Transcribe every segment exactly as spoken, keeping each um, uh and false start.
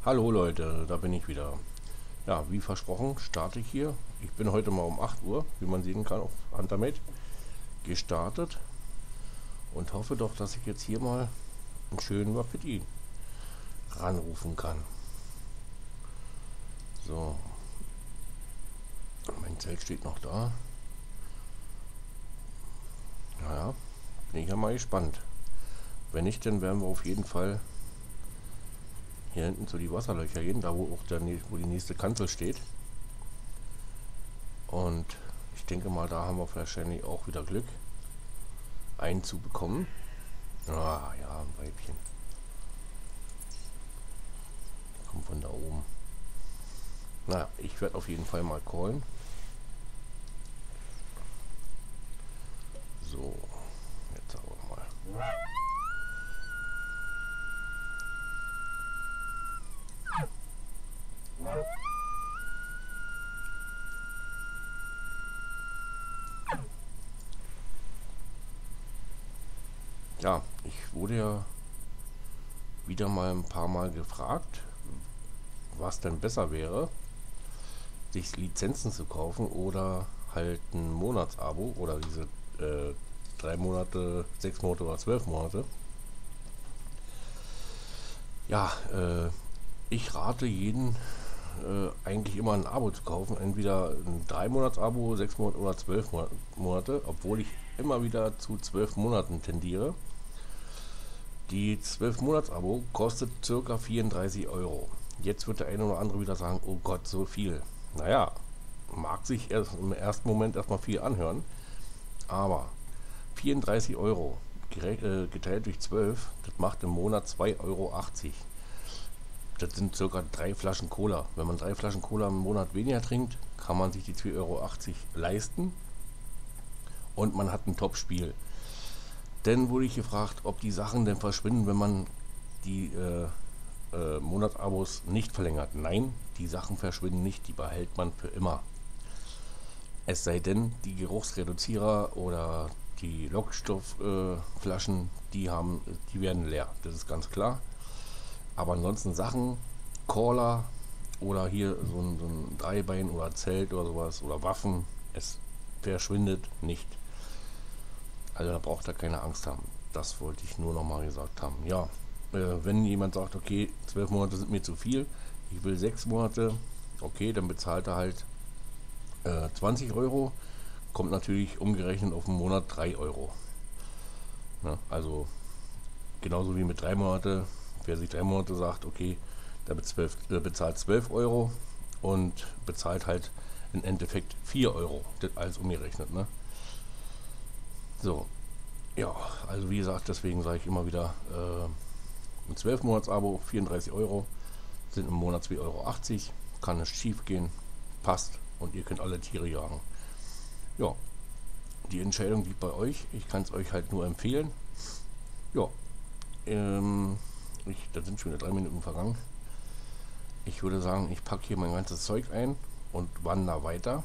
Hallo Leute, da bin ich wieder. Ja, wie versprochen, starte ich hier. Ich bin heute mal um acht Uhr, wie man sehen kann, auf Huntermate gestartet und hoffe doch, dass ich jetzt hier mal einen schönen Wapiti ranrufen kann. So, mein Zelt steht noch da. Naja, bin ich ja mal gespannt. Wenn nicht, dann werden wir auf jeden Fall hier hinten zu die Wasserlöcher gehen, da wo auch der, wo die nächste Kanzel steht. Und ich denke mal, da haben wir wahrscheinlich auch wieder Glück, einen zu bekommen. Ah ja, ein Weibchen. Kommt von da oben. Naja, ich werde auf jeden Fall mal callen. So, jetzt aber mal. Ja, ich wurde ja wieder mal ein paar Mal gefragt, was denn besser wäre, sich Lizenzen zu kaufen oder halt ein Monatsabo oder diese äh, drei Monate, sechs Monate oder zwölf Monate. Ja, äh, ich rate jeden äh, eigentlich immer ein Abo zu kaufen, entweder ein drei Monats Abo, sechs Monate oder zwölf Monate, obwohl ich immer wieder zu zwölf Monaten tendiere. Die zwölf Monats Abo kostet ca. vierunddreißig Euro. Jetzt wird der eine oder andere wieder sagen, oh Gott, so viel. Naja, mag sich erst im ersten Moment erstmal viel anhören, aber vierunddreißig Euro geteilt durch zwölf, das macht im Monat zwei Euro achtzig. Das sind ca. drei Flaschen Cola. Wenn man drei Flaschen Cola im Monat weniger trinkt, kann man sich die zwei Euro achtzig leisten und man hat ein Top-Spiel. Dann wurde ich gefragt, ob die Sachen denn verschwinden, wenn man die äh, äh, Monatsabos nicht verlängert. Nein, die Sachen verschwinden nicht, die behält man für immer. Es sei denn, die Geruchsreduzierer oder die Lockstoffflaschen, äh, die haben, die werden leer. Das ist ganz klar. Aber ansonsten Sachen, Caller oder hier so ein, so ein Dreibein oder Zelt oder sowas oder Waffen, es verschwindet nicht. Also da braucht er keine Angst haben. Das wollte ich nur noch mal gesagt haben. Ja, äh, wenn jemand sagt, okay, zwölf Monate sind mir zu viel, ich will sechs Monate, okay, dann bezahlt er halt äh, zwanzig Euro, kommt natürlich umgerechnet auf den Monat drei Euro. Ja, also genauso wie mit drei Monate, wer sich drei Monate sagt, okay, der bezahlt, der bezahlt zwölf Euro und bezahlt halt im Endeffekt vier Euro, das alles umgerechnet, ne? So, ja, also wie gesagt, deswegen sage ich immer wieder, äh, ein zwölf Monats Abo, vierunddreißig Euro, sind im Monat zwei Euro achtzig, kann nicht schief gehen, passt und ihr könnt alle Tiere jagen. Ja, die Entscheidung liegt bei euch, ich kann es euch halt nur empfehlen. Ja, ähm, ich, da sind schon wieder drei Minuten vergangen. Ich würde sagen, ich packe hier mein ganzes Zeug ein und wandere weiter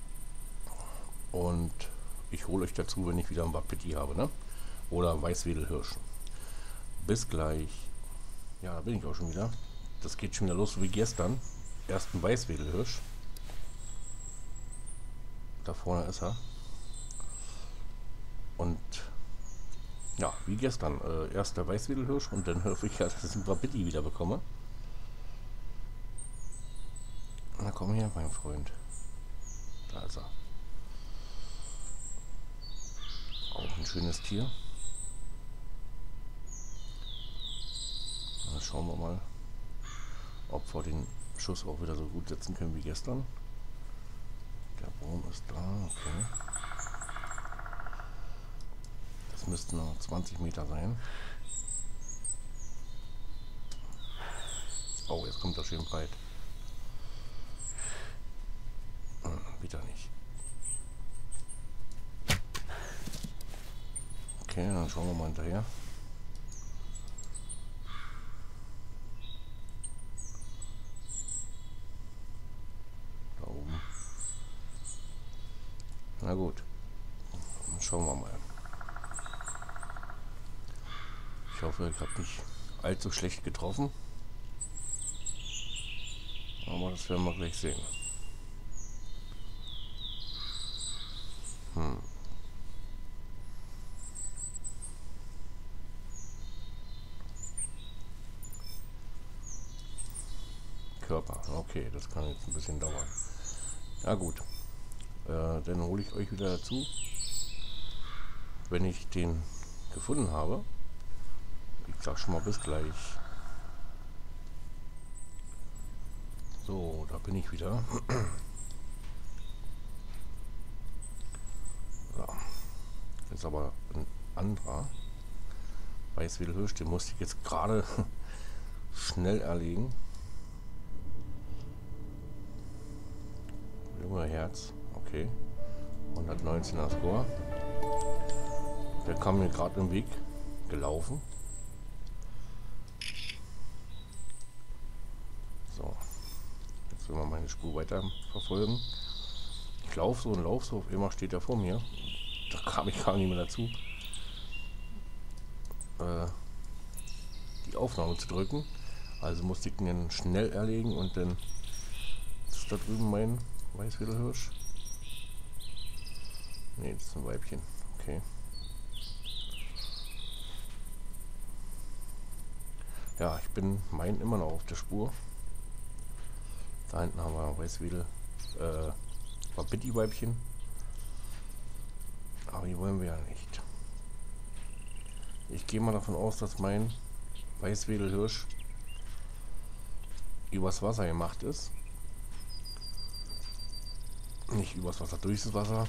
und ich hole euch dazu, wenn ich wieder ein Wapiti habe, ne? Oder Weißwedelhirsch. Bis gleich. Ja, da bin ich auch schon wieder. Das geht schon wieder los, so wie gestern. Erst ein Weißwedelhirsch. Da vorne ist er. Und ja, wie gestern. Äh, erst der Weißwedelhirsch und dann hoffe ich ja, dass ich ein Wapiti wieder bekomme. Na komm her, mein Freund. Da ist er. Auch ein schönes Tier. Dann schauen wir mal, ob wir den Schuss auch wieder so gut setzen können wie gestern. Der Baum ist da, okay. Das müssten noch zwanzig Meter sein. Oh, jetzt kommt er schön breit. Hm, wieder nicht. Okay, dann schauen wir mal hinterher. Da oben. Na gut. Dann schauen wir mal. Ich hoffe, ich habe nicht allzu schlecht getroffen. Aber das werden wir gleich sehen. Hm. Körper. Okay, das kann jetzt ein bisschen dauern. Ja gut. Äh, dann hole ich euch wieder dazu, wenn ich den gefunden habe. Ich sag schon mal bis gleich. So, da bin ich wieder. So. Jetzt aber ein anderer Weißwedelhirsch, den musste ich jetzt gerade schnell erlegen. Junger Herz, okay. hundertneunzehner Score. Der kam mir gerade im Weg gelaufen. So, jetzt will man meine Spur weiter verfolgen. Ich laufe so und laufe so, auf einmal steht er vor mir. Da kam ich gar nicht mehr dazu, äh, die Aufnahme zu drücken. Also musste ich den schnell erlegen und dann ist da drüben mein Weißwedelhirsch. Ne, das ist ein Weibchen. Okay. Ja, ich bin mein immer noch auf der Spur. Da hinten haben wir Weißwedel, äh, Wapiti-Weibchen. Aber die wollen wir ja nicht. Ich gehe mal davon aus, dass mein Weißwedelhirsch übers Wasser gemacht ist. Nicht übers Wasser, durchs Wasser.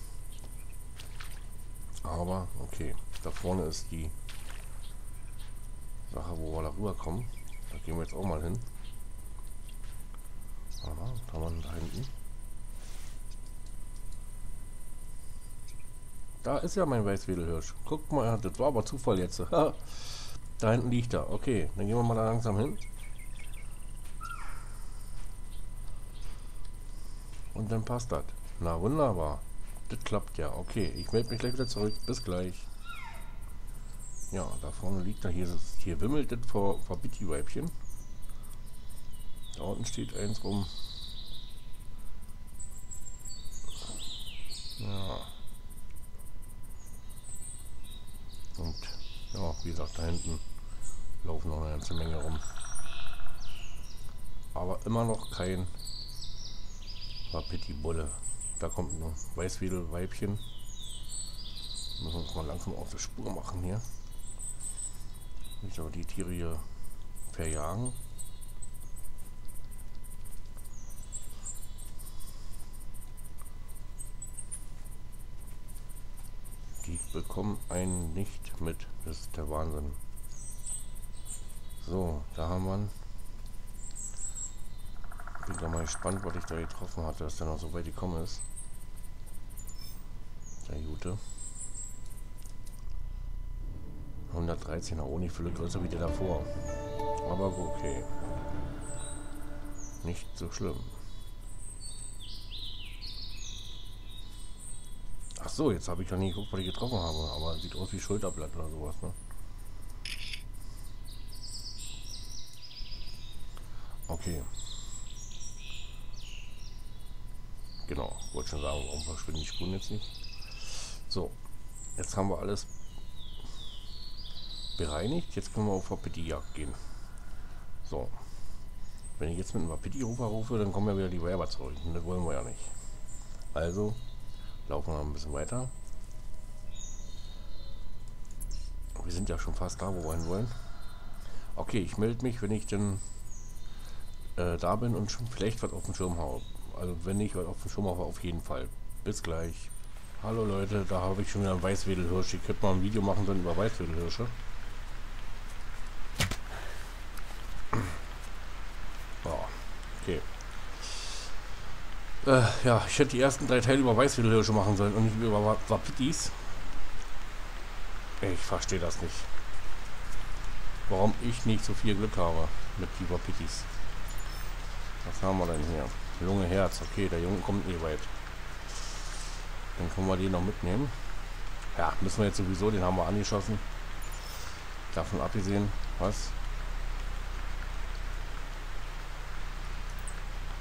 Aber okay, da vorne ist die Sache, wo wir da rüberkommen. Da gehen wir jetzt auch mal hin. Aha, da haben wir da hinten. Da ist ja mein Weißwedelhirsch. Guckt mal, das war aber Zufall jetzt. Da hinten liegt er. Okay, dann gehen wir mal da langsam hin. Und dann passt das. Na wunderbar. Das klappt ja. Okay, ich melde mich gleich wieder zurück. Bis gleich. Ja, da vorne liegt er. Hier, ist, hier wimmelt das vor, vor Wapiti-Weibchen. Da unten steht eins rum. Ja. Und ja, wie gesagt, da hinten laufen noch eine ganze Menge rum. Aber immer noch kein Wapiti-Bulle. Da kommt ein Weißwedelweibchen. Müssen wir uns mal langsam auf die Spur machen hier. Nicht aber die Tiere hier verjagen. Die bekommen einen nicht mit. Das ist der Wahnsinn. So, da haben wir ihn. Bin da mal gespannt, was ich da getroffen hatte, dass der noch so weit gekommen ist. Der Jute. hundertdreizehn, auch nicht viel größer wie der davor. Aber okay. Nicht so schlimm. Ach so, jetzt habe ich ja nicht geguckt, was ich getroffen habe. Aber sieht aus wie Schulterblatt oder sowas, ne? Okay. Genau, wollte schon sagen, warum verschwinden die Spuren jetzt nicht. So, jetzt haben wir alles bereinigt. Jetzt können wir auf Wapiti-Jagd gehen. So, wenn ich jetzt mit einem Wapiti-Rufer rufe, dann kommen ja wieder die Werber zurück. Und das wollen wir ja nicht. Also laufen wir ein bisschen weiter. Wir sind ja schon fast da, wo wir hin wollen. Okay, ich melde mich, wenn ich denn äh, da bin und schon vielleicht was auf dem Schirm habe. Also wenn ich was auf dem Schirm habe, auf jeden Fall. Bis gleich. Hallo Leute, da habe ich schon wieder einen Weißwedelhirsch. Ich könnte mal ein Video machen sollen über Weißwedelhirsche. Ja, okay. Äh, ja, ich hätte die ersten drei Teile über Weißwedelhirsche machen sollen und nicht über Wapitis. Ich verstehe das nicht. Warum ich nicht so viel Glück habe mit die Wapitis. Was haben wir denn hier? Junge Herz. Okay, der Junge kommt nie weit. Dann können wir den noch mitnehmen. Ja, müssen wir jetzt sowieso. Den haben wir angeschossen. Davon abgesehen. Was?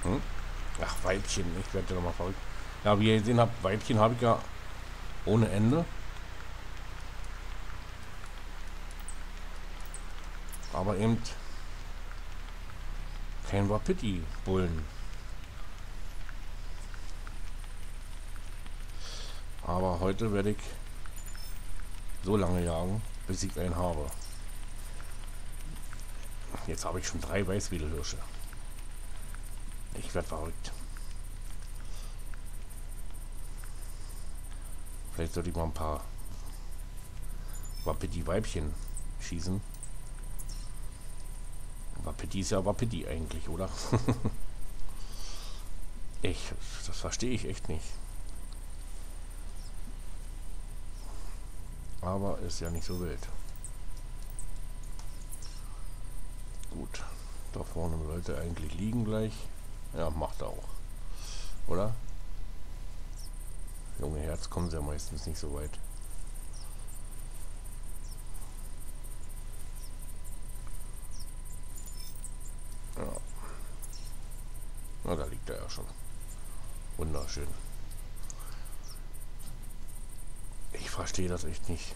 Hm? Ach, Weibchen, ich werde ja nochmal verrückt. Ja, wie ihr gesehen habt, Weibchen habe ich ja ohne Ende. Aber eben kein Wapiti-Bullen. Aber heute werde ich so lange jagen, bis ich einen habe. Jetzt habe ich schon drei Weißwedelhirsche. Ich werde verrückt. Vielleicht sollte ich mal ein paar Wapiti-Weibchen schießen. Wapiti ist ja Wapiti eigentlich, oder? Ich, das verstehe ich echt nicht. Aber ist ja nicht so wild. Gut, da vorne sollte eigentlich liegen gleich. Ja, macht er auch. Oder? Junge Herz, kommen sie ja meistens nicht so weit. Ja. Na, da liegt er ja schon. Wunderschön. Ich verstehe das echt nicht.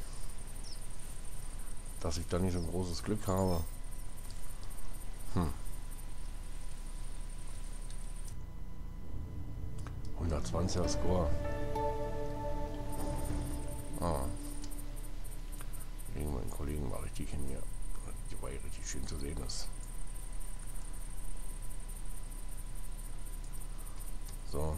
Dass ich da nicht so ein großes Glück habe. Hm. hundertzwanziger Score. Ah. Legen meinen Kollegen mal richtig hin hier. Weil richtig schön zu sehen ist. So.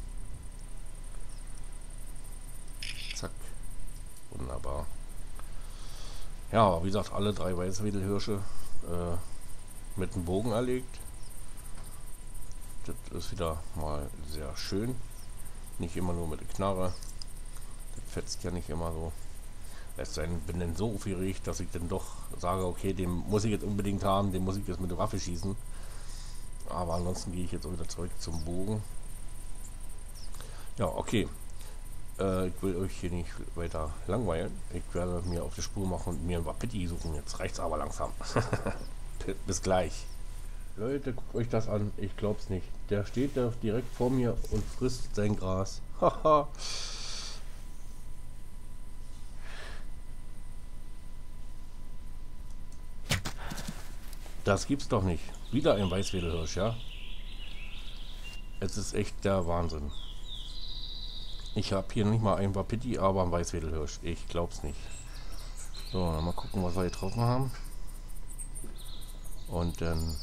Zack. Wunderbar. Ja, aber wie gesagt, alle drei Weißwedelhirsche äh, mit dem Bogen erlegt. Das ist wieder mal sehr schön. Nicht immer nur mit der Knarre. Das fetzt ja nicht immer so. Es sei denn, bin dann so aufgeregt, dass ich dann doch sage, okay, den muss ich jetzt unbedingt haben, den muss ich jetzt mit der Waffe schießen. Aber ansonsten gehe ich jetzt auch wieder zurück zum Bogen. Ja, okay. Äh, ich will euch hier nicht weiter langweilen. Ich werde mir auf die Spur machen und mir ein Wapiti suchen. Jetzt reicht's aber langsam. Bis gleich. Leute, guckt euch das an. Ich glaub's nicht. Der steht da direkt vor mir und frisst sein Gras. Haha. Das gibt's doch nicht. Wieder ein Weißwedelhirsch, ja? Es ist echt der Wahnsinn. Ich habe hier nicht mal ein Wapiti, aber ein Weißwedelhirsch. Ich glaub's nicht. So, dann mal gucken, was wir getroffen haben. Und dann...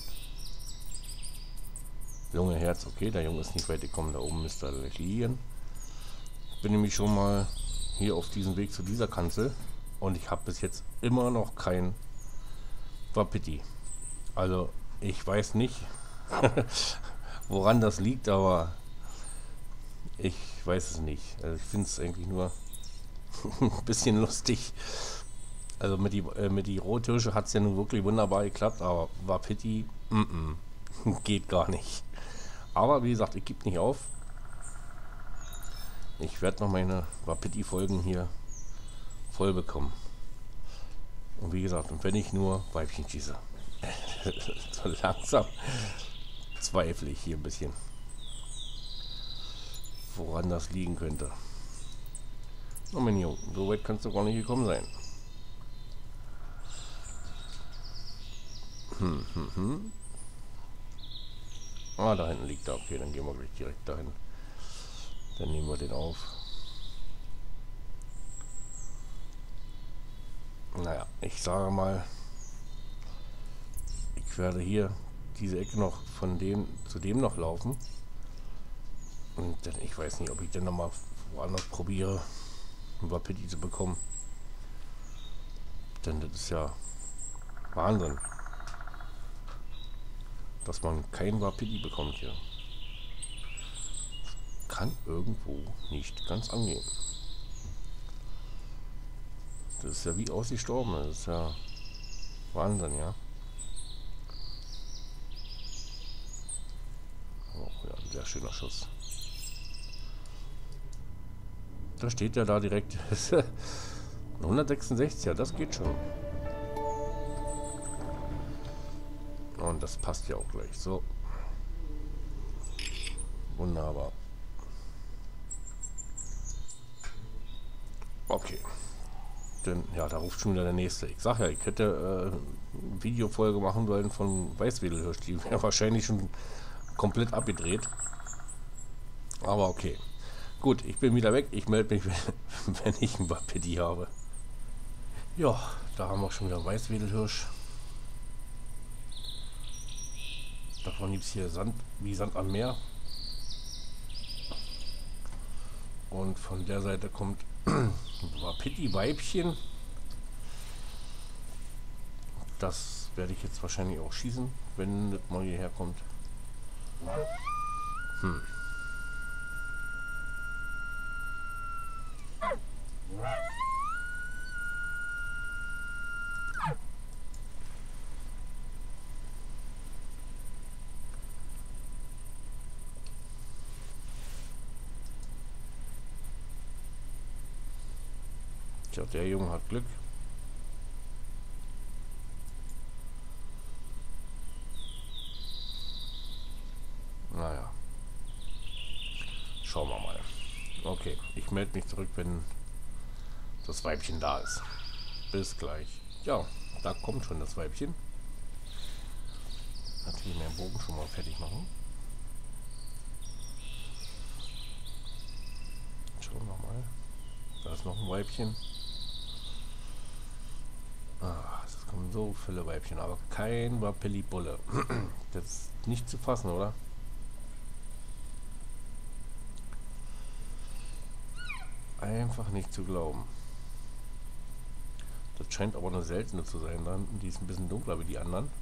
Junge Herz, okay, der Junge ist nicht weit gekommen. Da oben müsste er gleich liegen. Ich bin nämlich schon mal hier auf diesem Weg zu dieser Kanzel. Und ich habe bis jetzt immer noch kein Wapiti. Also, ich weiß nicht, woran das liegt, aber ich weiß es nicht. Also ich finde es eigentlich nur ein bisschen lustig. Also mit die, äh, mit die Rothirsche hat es ja nun wirklich wunderbar geklappt, aber Wapiti, mm -mm, geht gar nicht. Aber wie gesagt, ich gebe nicht auf. Ich werde noch meine Wapiti-Folgen hier voll bekommen. Und wie gesagt, und wenn ich nur Weibchen schieße. So langsam zweifle ich hier ein bisschen, woran das liegen könnte. Oh mein Junge, so weit kannst du gar nicht gekommen sein. Hm, hm, hm. Ah, da hinten liegt er. Okay, dann gehen wir gleich direkt dahin. Dann nehmen wir den auf. Naja, ich sage mal, ich werde hier diese Ecke noch von dem zu dem noch laufen. Und dann, ich weiß nicht, ob ich dann noch mal woanders probiere, ein Wapiti zu bekommen. Denn das ist ja Wahnsinn, dass man kein Wapiti bekommt hier. Das kann irgendwo nicht ganz angehen. Das ist ja wie ausgestorben. Das ist ja Wahnsinn, ja. Oh, ja, ein sehr schöner Schuss. Da steht ja da direkt. hundertsechsundsechzig, ja, das geht schon. Und das passt ja auch gleich. So. Wunderbar. Okay. Denn, ja, da ruft schon wieder der nächste. Ich sag ja, ich hätte äh, eine Videofolge machen sollen von Weißwedelhirsch. Die wäre wahrscheinlich schon komplett abgedreht. Aber okay. Gut, ich bin wieder weg. Ich melde mich, wenn ich ein Wapiti habe. Ja, da haben wir schon wieder Weißwedelhirsch. Davon gibt es hier Sand wie Sand am Meer. Und von der Seite kommt Wapiti-Weibchen. Das werde ich jetzt wahrscheinlich auch schießen, wenn das mal hierher kommt. Hm. Tja, der Junge hat Glück. Naja. Schauen wir mal. Okay, ich melde mich zurück, wenn das Weibchen da ist. Bis gleich. Ja, da kommt schon das Weibchen. Natürlich den Bogen schon mal fertig machen. Schauen wir mal. Da ist noch ein Weibchen. Ah, es kommen so viele Weibchen, aber kein Wapilli-Bulle. Das ist nicht zu fassen, oder? Einfach nicht zu glauben. Das scheint aber eine seltene zu sein. Dann, die ist ein bisschen dunkler wie die anderen.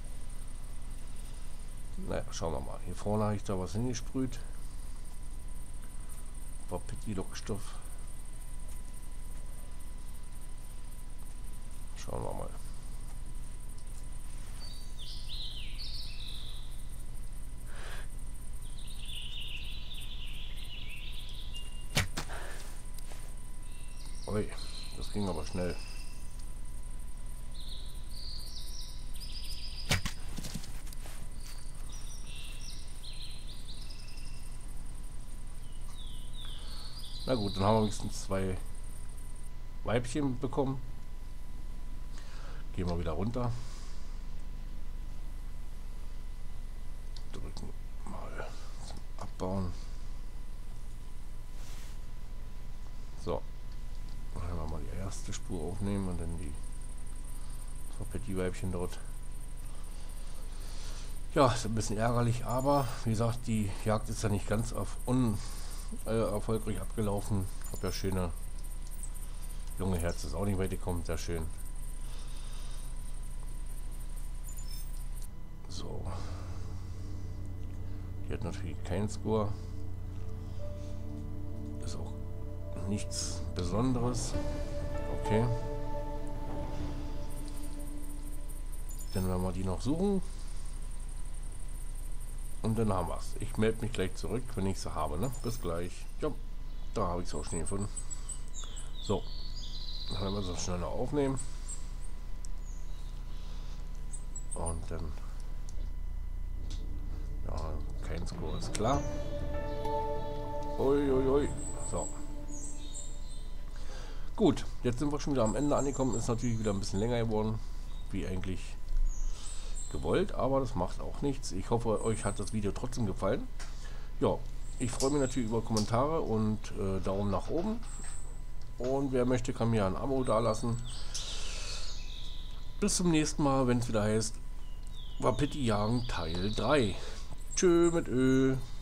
Naja, schauen wir mal. Hier vorne habe ich da was hingesprüht. Wapiti-Lockstoff. Schauen wir mal. Ui, das ging aber schnell. Na gut, dann haben wir wenigstens zwei Weibchen bekommen. Gehen wir wieder runter. Drücken mal zum Abbauen. So. Dann werden wir mal die erste Spur aufnehmen und dann die Wapiti-Weibchen dort. Ja, ist ein bisschen ärgerlich, aber wie gesagt, die Jagd ist ja nicht ganz auf un äh, erfolgreich abgelaufen. Ich habe ja schöne junge Herz, ist auch nicht weit gekommen, sehr schön. So. Die hat natürlich keinen Score. Ist auch nichts Besonderes. Okay. Dann werden wir die noch suchen. Und dann haben wir es. Ich melde mich gleich zurück, wenn ich sie habe. Ne? Bis gleich. Ja, da habe ich es auch schon gefunden. So. Dann werden wir es schneller aufnehmen. Und dann... Ja, kein Score ist klar. Ui, ui, ui. So. Gut, jetzt sind wir schon wieder am Ende angekommen. Ist natürlich wieder ein bisschen länger geworden, wie eigentlich gewollt, aber das macht auch nichts. Ich hoffe, euch hat das Video trotzdem gefallen. Ja, ich freue mich natürlich über Kommentare und äh, Daumen nach oben. Und wer möchte, kann mir ein Abo dalassen. Bis zum nächsten Mal, wenn es wieder heißt Wapiti jagen Teil drei. Tschö mit Ö.